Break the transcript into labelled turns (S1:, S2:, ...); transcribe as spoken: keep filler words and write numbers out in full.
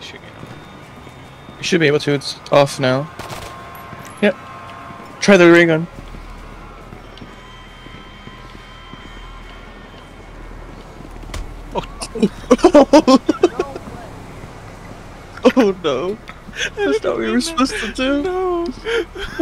S1: shooting it.
S2: You should be able to. It's off now. Yep. Try the ray gun.
S1: Oh.
S2: Oh no. That's not what we were supposed to do.
S1: No.